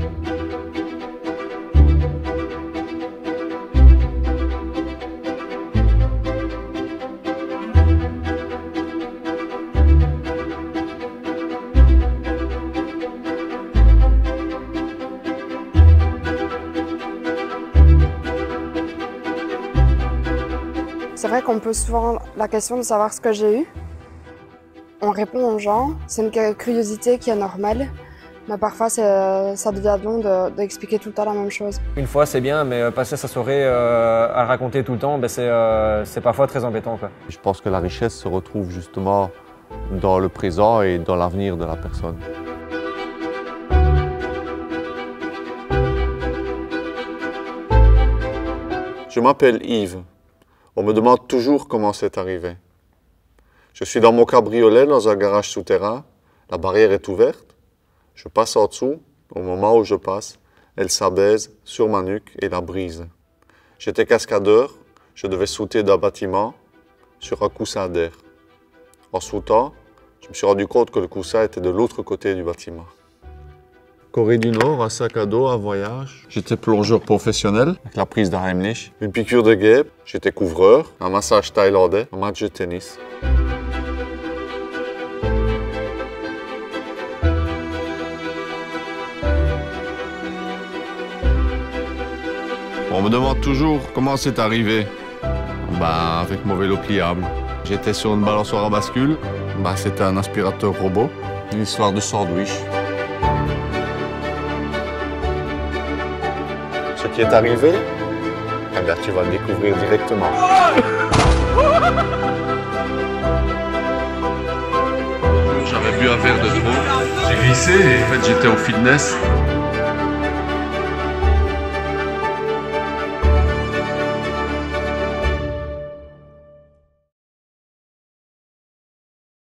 C'est vrai qu'on pose souvent la question de savoir ce que j'ai eu. On répond aux gens, c'est une curiosité qui est normale, mais parfois ça devient long d'expliquer tout le temps la même chose. Une fois c'est bien, mais passer sa soirée à le raconter tout le temps, c'est parfois très embêtant, quoi. Je pense que la richesse se retrouve justement dans le présent et dans l'avenir de la personne. Je m'appelle Yves. On me demande toujours comment c'est arrivé. Je suis dans mon cabriolet dans un garage souterrain. La barrière est ouverte. Je passe en dessous. Au moment où je passe, elle s'abaisse sur ma nuque et la brise. J'étais cascadeur. Je devais sauter d'un bâtiment sur un coussin d'air. En sautant, je me suis rendu compte que le coussin était de l'autre côté du bâtiment. Corée du Nord, un sac à dos, un voyage. J'étais plongeur professionnel avec la prise d'un Heimlich. Une piqûre de guêpe. J'étais couvreur, un massage thaïlandais, un match de tennis. On me demande toujours comment c'est arrivé. Avec mon vélo pliable. J'étais sur une balançoire à bascule. C'était un aspirateur robot. Une histoire de sandwich. Ce qui est arrivé, tu vas le découvrir directement. J'avais bu un verre de trop. J'ai glissé et en fait j'étais au fitness.